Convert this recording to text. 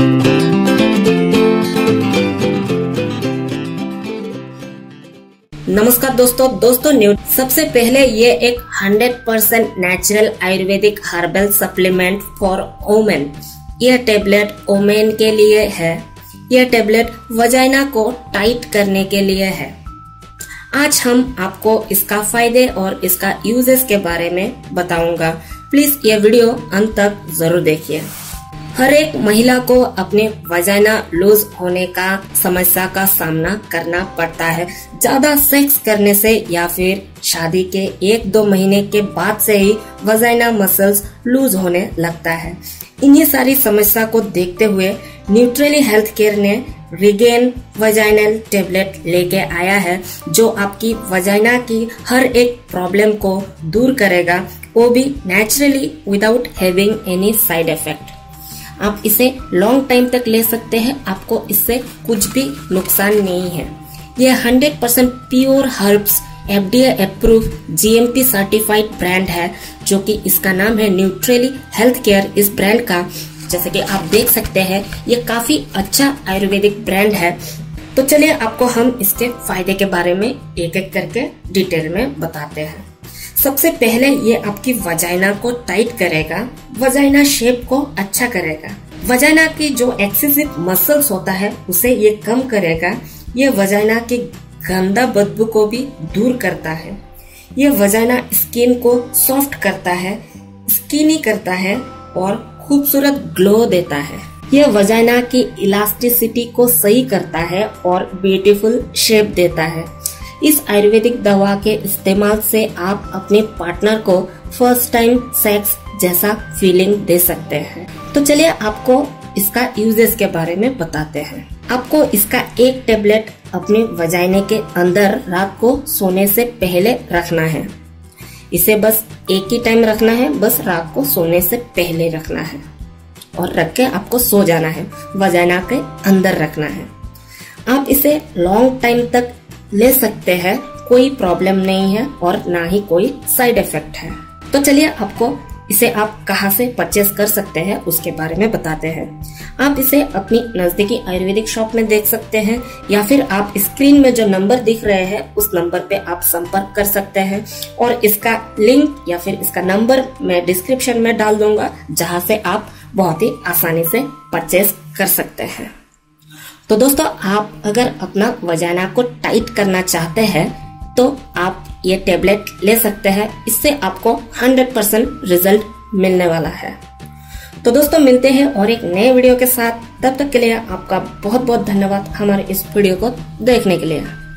नमस्कार दोस्तों सबसे पहले ये एक 100% natural Ayurvedic herbal supplement for women. यह टेबलेट वुमेन के लिए है। यह टेबलेट वजाइना को टाइट करने के लिए है। आज हम आपको इसका फायदे और इसका यूजेस के बारे में बताऊंगा। प्लीज ये वीडियो अंत तक जरूर देखिए। हर एक महिला को अपने वजाइना लूज होने का समस्या का सामना करना पड़ता है। ज्यादा सेक्स करने से या फिर शादी के 1-2 महीने के बाद से ही वजाइना मसल्स लूज होने लगता है। इन्हीं सारी समस्या को देखते हुए न्यूट्रली हेल्थ केयर ने रिगेन वजाइनल टेबलेट लेके आया है, जो आपकी वजाइना की हर एक प्रॉब्लम को दूर करेगा, वो भी naturally without having any side effect. आप इसे लॉन्ग टाइम तक ले सकते हैं, आपको इससे कुछ भी नुकसान नहीं है। यह 100% pure herbs FDA approve GMP certified brand है, जो कि इसका नाम है न्यूट्रली हेल्थ केयर। इस ब्रांड का जैसे कि आप देख सकते हैं, ये काफी अच्छा आयुर्वेदिक ब्रांड है। तो चलिए आपको हम इसके फायदे के बारे में एक एक करके डिटेल में बताते हैं। सबसे पहले ये आपकी वजाइना को टाइट करेगा, वजाइना शेप को अच्छा करेगा। वजाइना की जो एक्सेसिव मसल्स होता है उसे ये कम करेगा। ये वजाइना की गंदा बदबू को भी दूर करता है। ये वजाइना स्किन को सॉफ्ट करता है, स्किनी करता है और खूबसूरत ग्लो देता है। ये वजाइना की इलास्टिसिटी को सही करता है और ब्यूटीफुल शेप देता है। इस आयुर्वेदिक दवा के इस्तेमाल से आप अपने पार्टनर को फर्स्ट टाइम सेक्स जैसा फीलिंग दे सकते हैं। तो चलिए आपको इसका यूजेस के बारे में बताते हैं। आपको इसका एक टेबलेट अपने वजाइने के अंदर रात को सोने से पहले रखना है। इसे बस एक ही टाइम रखना है, बस रात को सोने से पहले रखना है और रख के आपको सो जाना है। वजाइना के अंदर रखना है। आप इसे लॉन्ग टाइम तक ले सकते हैं, कोई प्रॉब्लम नहीं है और ना ही कोई साइड इफेक्ट है। तो चलिए आपको इसे आप कहां से परचेस कर सकते हैं उसके बारे में बताते हैं। आप इसे अपनी नजदीकी आयुर्वेदिक शॉप में देख सकते हैं, या फिर आप स्क्रीन में जो नंबर दिख रहे हैं उस नंबर पे आप संपर्क कर सकते हैं, और इसका लिंक या फिर इसका नंबर मैं डिस्क्रिप्शन में डाल दूंगा, जहां से आप बहुत ही आसानी से परचेस कर सकते हैं। तो दोस्तों, आप अगर अपना वजाइना को टाइट करना चाहते हैं तो आप ये टेबलेट ले सकते हैं। इससे आपको 100% रिजल्ट मिलने वाला है। तो दोस्तों, मिलते हैं और एक नए वीडियो के साथ। तब तक के लिए आपका बहुत बहुत धन्यवाद हमारे इस वीडियो को देखने के लिए।